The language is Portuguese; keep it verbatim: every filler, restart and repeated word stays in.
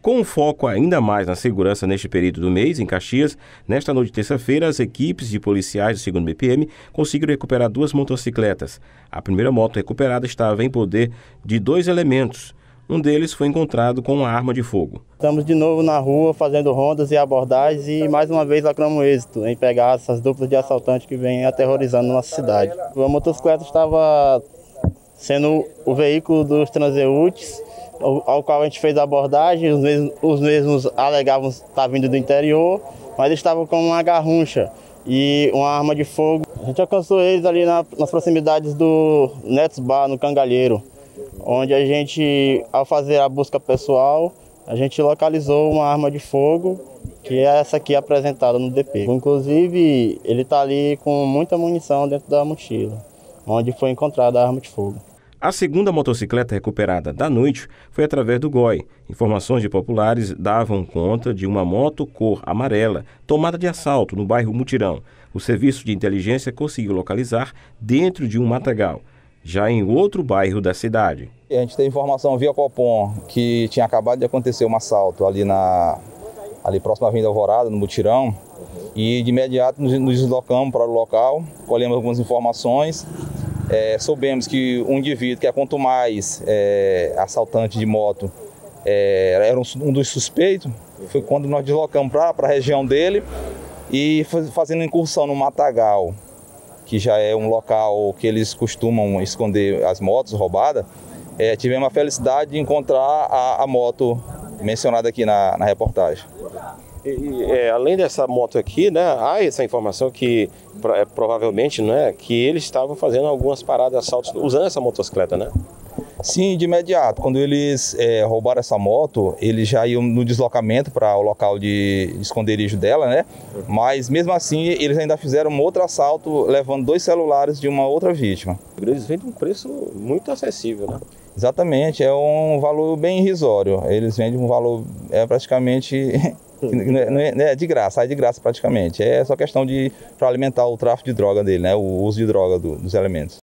Com um foco ainda mais na segurança neste período do mês, em Caxias, nesta noite de terça-feira, as equipes de policiais do segundo B P M conseguiram recuperar duas motocicletas. A primeira moto recuperada estava em poder de dois elementos. Um deles foi encontrado com uma arma de fogo. Estamos de novo na rua fazendo rondas e abordagens e mais uma vez logramos êxito em pegar essas duplas de assaltantes que vêm aterrorizando nossa cidade. A motocicleta estava sendo o veículo dos transeuntes, ao qual a gente fez a abordagem. Os mesmos, os mesmos alegavam estar vindo do interior, mas eles estavam com uma garruncha e uma arma de fogo. A gente alcançou eles ali na, nas proximidades do Nets Bar, no Cangalheiro, onde a gente, ao fazer a busca pessoal, a gente localizou uma arma de fogo, que é essa aqui apresentada no D P. Inclusive, ele está ali com muita munição dentro da mochila, onde foi encontrada a arma de fogo. A segunda motocicleta recuperada da noite foi através do G O I. Informações de populares davam conta de uma moto cor amarela tomada de assalto no bairro Mutirão. O serviço de inteligência conseguiu localizar dentro de um matagal, já em outro bairro da cidade. A gente tem informação via Copom que tinha acabado de acontecer um assalto ali, na, ali próximo à Avenida Alvorada, no Mutirão, e de imediato nos, nos deslocamos para o local, colhemos algumas informações. É, soubemos que um indivíduo que é quanto mais é, assaltante de moto é, era um, um dos suspeitos. Foi quando nós deslocamos para a região dele e faz, fazendo incursão no matagal, que já é um local que eles costumam esconder as motos roubadas. É, tivemos a felicidade de encontrar a, a moto mencionada aqui na, na reportagem. E, é, além dessa moto aqui, né, há essa informação que é, provavelmente, né, que eles estavam fazendo algumas paradas, assaltos, usando essa motocicleta, né? Sim, de imediato. Quando eles é, roubaram essa moto, eles já iam no deslocamento para o local de, de esconderijo dela, né? Mas mesmo assim, eles ainda fizeram um outro assalto, levando dois celulares de uma outra vítima. Eles vendem um preço muito acessível, né? Exatamente, é um valor bem irrisório. Eles vendem um valor é praticamente não é, não é de graça, sai de graça praticamente. É só questão de para alimentar o tráfico de droga dele, né? O uso de droga do, dos elementos.